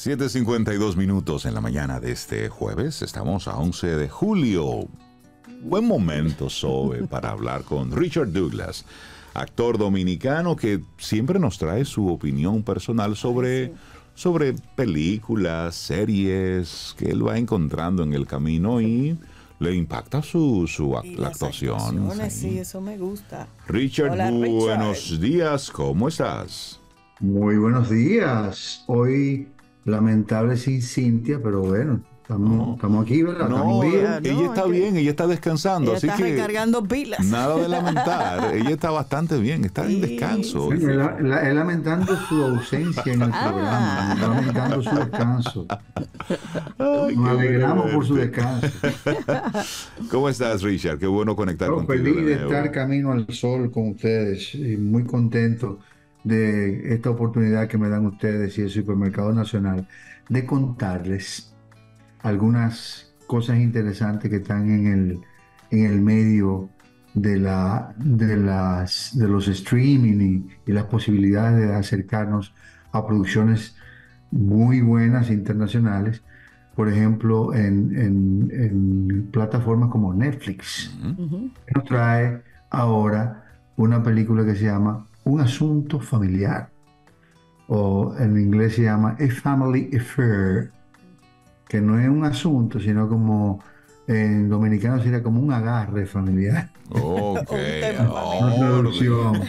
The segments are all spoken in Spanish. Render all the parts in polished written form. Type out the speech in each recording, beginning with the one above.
7:52 en la mañana de este jueves. Estamos a 11 de julio. Buen momento, Zoe, para hablar con Richard Douglas, actor dominicano que siempre nos trae su opinión personal sobre películas, series que él va encontrando en el camino y le impacta la actuación. Sí, eso me gusta. Richard, Hola, buenos días, ¿cómo estás? Muy buenos días. Hoy lamentable sin Cintia, pero bueno, estamos aquí, ¿verdad? No, Estamos bien. ella está bien, ella está descansando, Ella así está que recargando pilas. nada de lamentar. Ella está bastante bien, está en descanso. Sí, él lamentando su ausencia en el programa, lamentando su descanso. Ay, Nos qué alegramos por su bueno. descanso. ¿Cómo estás, Richard? Qué bueno conectar Yo contigo feliz de de nuevo. estar camino al sol con ustedes y muy contento de esta oportunidad que me dan ustedes y el Supermercado Nacional de contarles algunas cosas interesantes que están en el medio de los streaming y las posibilidades de acercarnos a producciones muy buenas internacionales, por ejemplo, en plataformas como Netflix. Ujú. Nos trae ahora una película que se llama Un asunto familiar, o en inglés se llama A Family Affair, que no es un asunto, sino como en dominicano sería como un agarre familiar. Ok, Un tema Una traducción. orden.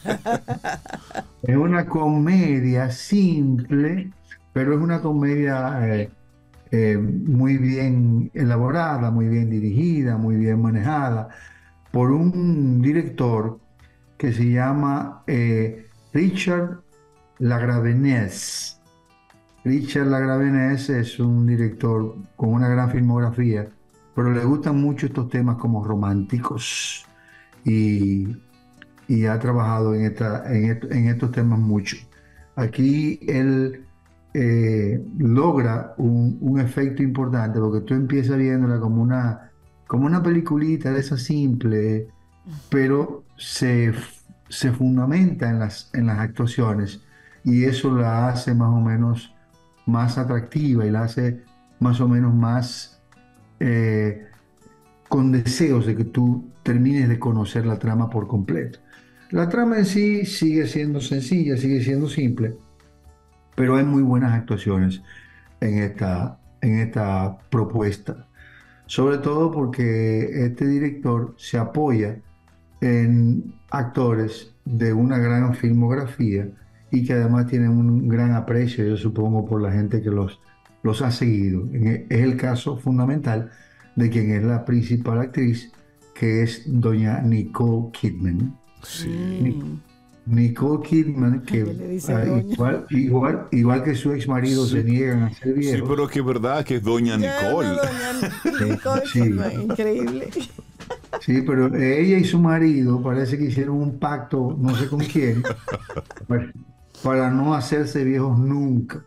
Es una comedia simple, pero es una comedia muy bien elaborada, muy bien dirigida, muy bien manejada por un director que se llama Richard Lagravenés. Richard Lagravenés es un director con una gran filmografía, pero le gustan mucho estos temas como románticos y, y ha trabajado en estos temas mucho. Aquí él logra un efecto importante porque tú empiezas viéndola como una peliculita de esa simple, pero se fundamenta en las actuaciones y eso la hace más o menos más atractiva y la hace más o menos más eh, con deseos de que tú termines de conocer la trama por completo. La trama en sí sigue siendo sencilla, sigue siendo simple, pero hay muy buenas actuaciones en esta propuesta. Sobre todo porque este director se apoya en actores de una gran filmografía y que además tienen un gran aprecio, yo supongo, por la gente que los ha seguido. Es el caso fundamental de quien es la principal actriz, que es doña Nicole Kidman. Sí. Nicole Kidman, que Que le dice doña. igual que su ex marido se Sí, niegan a ser sí, viejos. pero es que es verdad que es doña Ya, Nicole. doña Nicole Sí, Kidman, increíble. sí, pero ella y su marido parece que hicieron un pacto, no sé con quién, para, para no hacerse viejos nunca.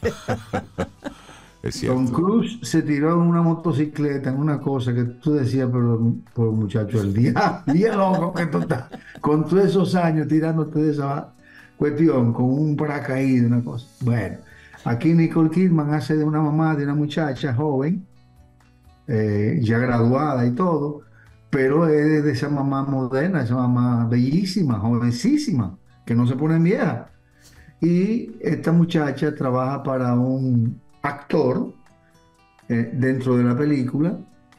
Es Tom cierto. Cruise se tiró en una motocicleta, en una cosa que tú decías, pero muchacho, día loco que tú estás, con todos esos años tirándote de esa cuestión, con un paracaídas, una cosa. Bueno, aquí Nicole Kidman hace de una mamá de una muchacha joven, ya graduada y todo, pero es de esa mamá moderna, esa mamá bellísima, jovencísima, que no se pone vieja. Y esta muchacha trabaja para un actor dentro de la película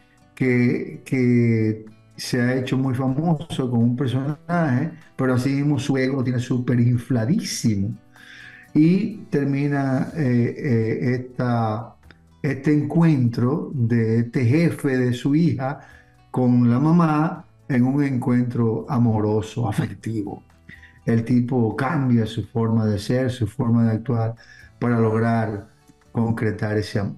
que se ha hecho muy famoso con un personaje, pero así mismo su ego lo tiene súper infladísimo. Y termina este encuentro de este jefe de su hija con la mamá en un encuentro amoroso, afectivo. El tipo cambia su forma de ser, su forma de actuar para lograr concretar ese amor.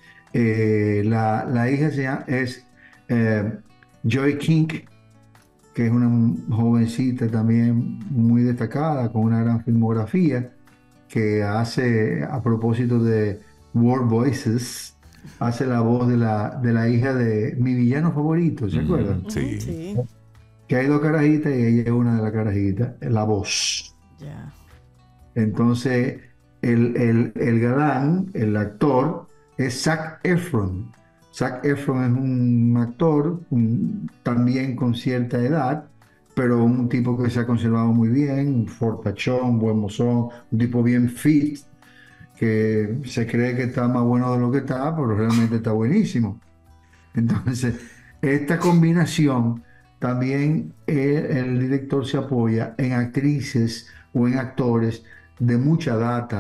La hija es eh, Joy King, que es una jovencita también muy destacada, con una gran filmografía, que hace, a propósito de World Voices, hace la voz de la hija de mi villano favorito, ¿se acuerdan? Sí. Sí, Que hay dos carajitas y ella es una de las carajitas, la voz. ya. Entonces, el galán, el actor, es Zac Efron. Zac Efron es un actor también con cierta edad, pero un tipo que se ha conservado muy bien, un fortachón, buen mozón, un tipo bien fit, que se cree que está más bueno de lo que está, pero realmente está buenísimo. Entonces, esta combinación también el director se apoya en actrices o en actores de mucha data,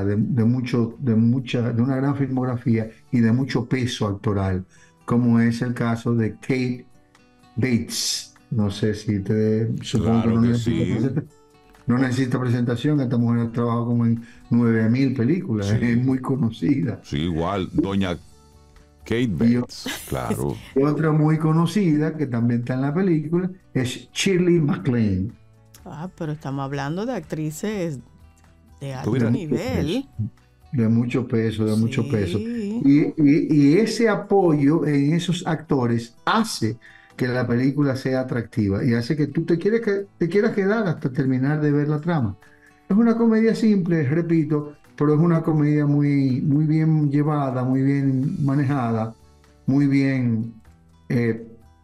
de una gran filmografía y de mucho peso actoral, como es el caso de Kate Bates. No sé si supongo que Claro que sí. no necesita presentación. Esta mujer ha trabajado como en 9000 películas, es Sí, muy conocida. sí, igual. Doña Kate Y Bates, claro. otra muy conocida que también está en la película es Shirley MacLaine, Ah, pero estamos hablando de actrices de de alto Tuviera, mucho peso, nivel. de mucho peso, de mucho peso. Sí, Y ese apoyo en esos actores hace que la película sea atractiva y hace que tú te quieras quedar hasta terminar de ver la trama. Es una comedia simple, repito, pero es una comedia muy bien llevada, muy bien manejada, muy bien eh,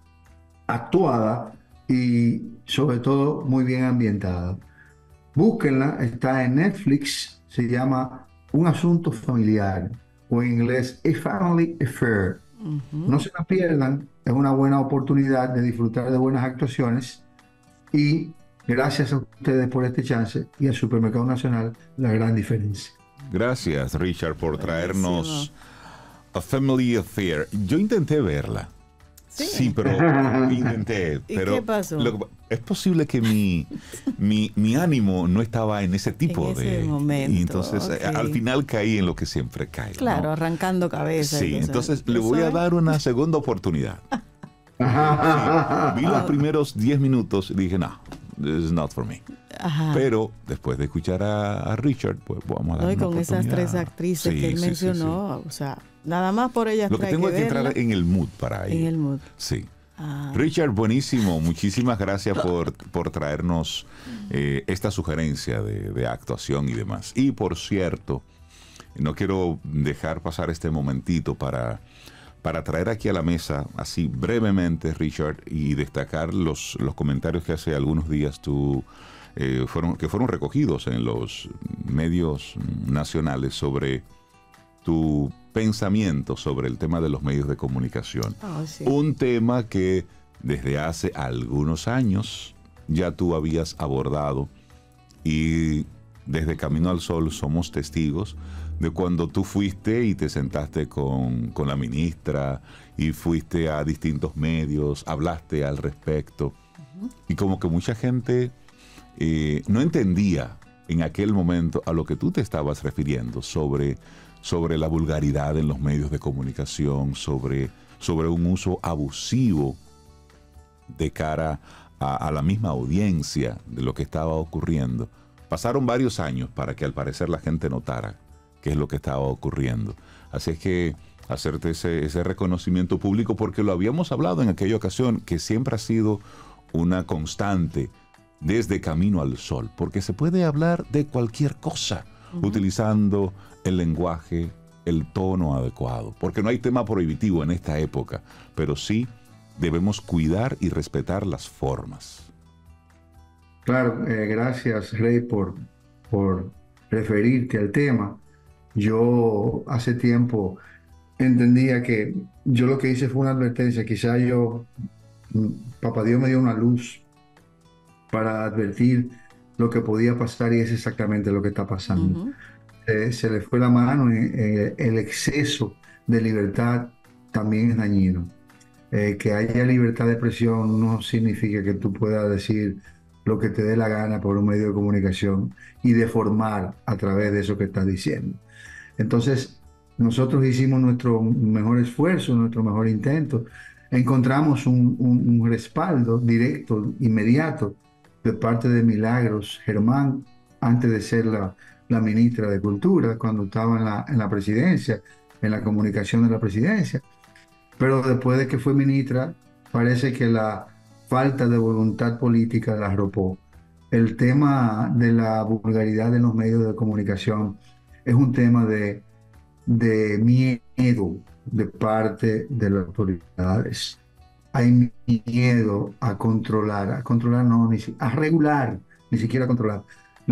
actuada y sobre todo muy bien ambientada. Búsquenla, está en Netflix, se llama Un asunto familiar o en inglés A Family Affair. ujú. No se la pierdan, es una buena oportunidad de disfrutar de buenas actuaciones y gracias a ustedes por este chance y al Supermercado Nacional, la gran diferencia. gracias, Richard, por Buenísimo. traernos A Family Affair. Yo intenté verla. Sí, Sí. pero intenté, ¿Y qué pero pasó? es posible que mi ánimo no estaba en ese En tipo ese de... Y momento, entonces al ok. final caí en lo que siempre caigo, Claro, ¿no? arrancando cabeza y Sí, cosas. entonces le Eso voy a es. dar una segunda oportunidad. Sí, vi los No, primeros 10 minutos y dije, no, this is not for me. ajá. Pero después de escuchar a Richard, pues vamos a No, darle y una con esas tres oportunidad. actrices que Sí, él sí, sí, sí. mencionó, o sea, nada más por ellas Lo que trae tengo que es que verla entrar en el mood para en ir. el mood. Sí. Ah, Richard, buenísimo. Muchísimas gracias por traernos esta sugerencia de actuación y demás. Y por cierto, no quiero dejar pasar este momentito para traer aquí a la mesa, así brevemente, Richard, y destacar los comentarios que hace algunos días tú que fueron recogidos en los medios nacionales sobre tu pensamiento sobre el tema de los medios de comunicación. oh, sí. Un tema que desde hace algunos años ya tú habías abordado y desde Camino al Sol somos testigos de cuando tú fuiste y te sentaste con la ministra y fuiste a distintos medios, hablaste al respecto y como que mucha gente no entendía en aquel momento a lo que tú te estabas refiriendo sobre la vulgaridad en los medios de comunicación, sobre un uso abusivo de cara a la misma audiencia de lo que estaba ocurriendo. Pasaron varios años para que al parecer la gente notara qué es lo que estaba ocurriendo. Así es que hacerte ese reconocimiento público, porque lo habíamos hablado en aquella ocasión, que siempre ha sido una constante desde Camino al Sol, porque se puede hablar de cualquier cosa utilizando el lenguaje, el tono adecuado, porque no hay tema prohibitivo en esta época, pero sí debemos cuidar y respetar las formas. Claro, gracias, Rey, por referirte al tema. Yo hace tiempo entendía que yo lo que hice fue una advertencia. Quizá mm, Papá Dios me dio una luz para advertir lo que podía pasar y es exactamente lo que está pasando. Ujú. Se le fue la mano, el exceso de libertad también es dañino. Que haya libertad de expresión no significa que tú puedas decir lo que te dé la gana por un medio de comunicación y deformar a través de eso que estás diciendo. Entonces, nosotros hicimos nuestro mejor esfuerzo, nuestro mejor intento. Encontramos un respaldo directo, inmediato, de parte de Milagros Germán, antes de ser la ministra de Cultura, cuando estaba en la presidencia, en la comunicación de la presidencia. Pero después de que fue ministra, parece que la falta de voluntad política la arropó. El tema de la vulgaridad en los medios de comunicación es un tema de miedo de parte de las autoridades. Hay miedo a controlar no, a regular, ni siquiera a controlar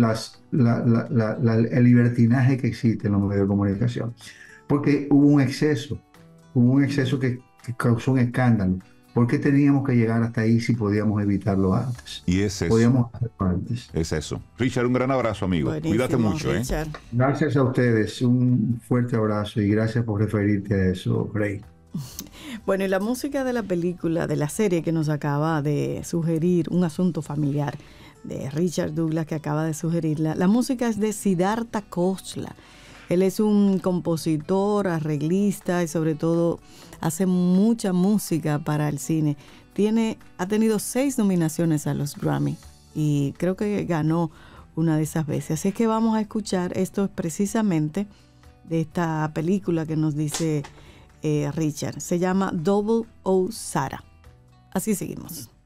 el libertinaje que existe en los medios de comunicación. Porque hubo un exceso que causó un escándalo. ¿Por qué teníamos que llegar hasta ahí si podíamos evitarlo antes? Y es eso. Podíamos hacerlo antes. Es eso. Richard, un gran abrazo, amigo. Buenísimo, Cuídate mucho, Richard. Gracias a ustedes, un fuerte abrazo y gracias por referirte a eso, Rey. Bueno, y la música de la película, de la serie que nos acaba de sugerir, Un asunto familiar, de Richard Douglas, que acaba de sugerirla, la música es de Siddhartha Khosla. Él es un compositor, arreglista y sobre todo hace mucha música para el cine. Ha tenido 6 nominaciones a los Grammy y creo que ganó una de esas veces. Así es que vamos a escuchar esto precisamente de esta película que nos dice Richard. Se llama Double O Sarah. Así seguimos.